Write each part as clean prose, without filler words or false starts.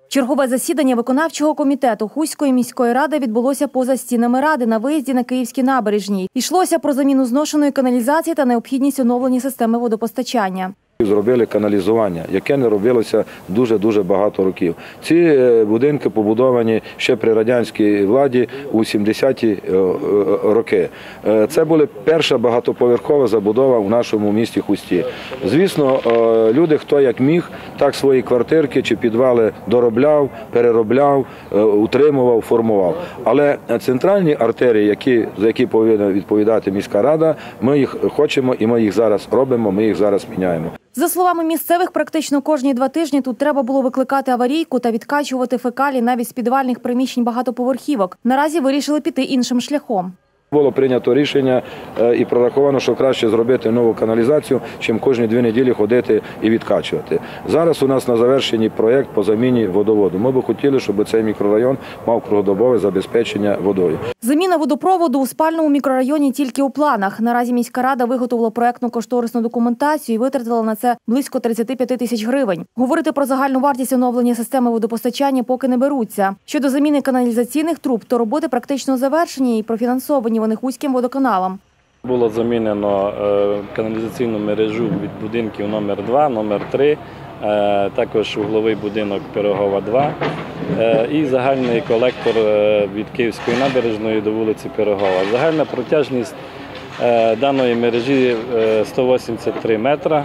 Чергове засідання виконавчого комітету Хуської міської ради відбулося поза стінами ради на виїзді на Київській набережній. Йшлося про заміну зношеної каналізації та необхідність оновлення системи водопостачання. Зробили каналізування, яке не робилося дуже багато років. Ці будинки побудовані ще при радянській владі у 70-ті роки. Це була перша багатоповерхова забудова у нашому місті Хусті. Звісно, люди, хто як міг, так свої квартирки чи підвали доробляв, переробляв, утримував, формував. Але центральні артерії, за які повинна відповідати міська рада, ми їх хочемо і ми їх зараз робимо, ми їх зараз міняємо. За словами місцевих, практично кожні 2 тижні тут треба було викликати аварійку та відкачувати фекалії навіть з підвальних приміщень багатоповерхівок. Наразі вирішили піти іншим шляхом. Було прийнято рішення і прораховано, що краще зробити нову каналізацію, чим кожні 2 неділі ходити і відкачувати. Зараз у нас на завершенні проєкт по заміні водоводу. Ми б хотіли, щоб цей мікрорайон мав круглодобове забезпечення водою. Заміна водопроводу у спальному мікрорайоні тільки у планах. Наразі міська рада виготовила проєктно-кошторисну документацію і витратила на це близько 35 тисяч гривень. Говорити про загальну вартість оновлення системи водопостачання поки не беруться. Щодо заміни каналізаційних труб, то роботи практично завершені і профінансовані вони Хуським водоканалом. Було замінено каналізаційну мережу від будинків номер 2, номер 3, також угловий будинок Пирогова 2 і загальний колектор від Київської набережної до вулиці Пирогова. Загальна протяжність даної мережі 183 метра.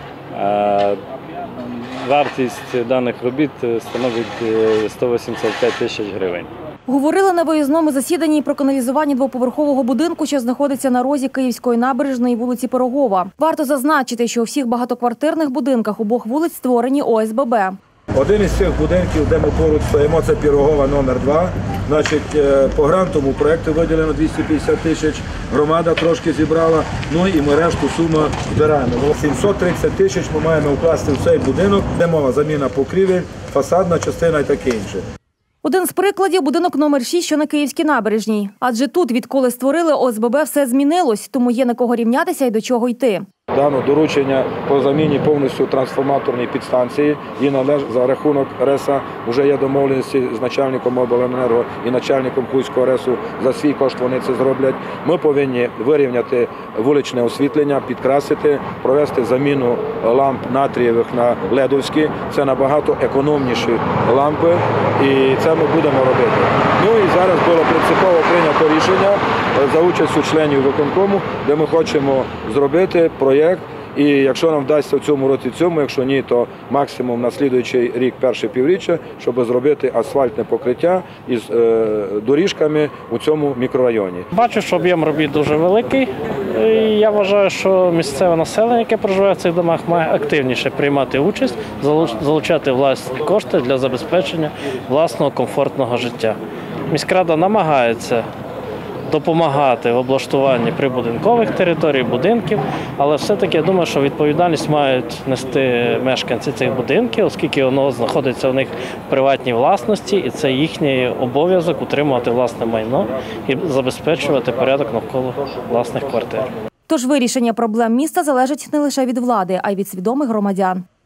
Вартість даних робіт становить 185 тисяч гривень. Говорили на виїзному засіданні про каналізування двоповерхового будинку, що знаходиться на розі Київської набережної і вулиці Пирогова. Варто зазначити, що у всіх багатоквартирних будинках обох вулиць створені ОСББ. Один із цих будинків, де ми поруч стоїмо, це Пирогова номер 2. По грантовому проєкту виділено 250 тисяч, громада трошки зібрала, ну і ми решту суму збираємо. 730 тисяч ми маємо вкласти в цей будинок, де мова заміна покрівель, фасадна частина і таке інше. Один з прикладів – будинок номер 6, що на Київській набережній. Адже тут, відколи створили ОСББ, все змінилось, тому є на кого рівнятися і до чого йти. Дано доручення по заміні повністю трансформаторної підстанції і за рахунок РЕСа вже є домовленості з начальником обленерго і начальником Хуського РЕСу. За свій кошт вони це зроблять. Ми повинні вирівняти вуличне освітлення, підкрасити, провести заміну ламп натрієвих на ледовські. Це набагато економніші лампи і це ми будемо робити. Ну і зараз було принципово прийнято рішення за участю членів виконкому, де ми хочемо зробити проєкт. І якщо нам вдасться в цьому році якщо ні, то максимум на слідуючий рік, перше півріччя, щоб зробити асфальтне покриття із доріжками у цьому мікрорайоні. Бачу, що об'єм робіт дуже великий. І я вважаю, що місцеве населення, яке проживає в цих домах, має активніше приймати участь, залучати власні кошти для забезпечення власного комфортного життя. Міськрада намагається допомагати в облаштуванні прибудинкових територій, будинків, але все-таки я думаю, що відповідальність мають нести мешканці цих будинків, оскільки воно знаходиться у них в приватній власності, і це їхній обов'язок утримувати власне майно і забезпечувати порядок навколо власних квартир. Тож вирішення проблем міста залежить не лише від влади, а й від свідомих громадян.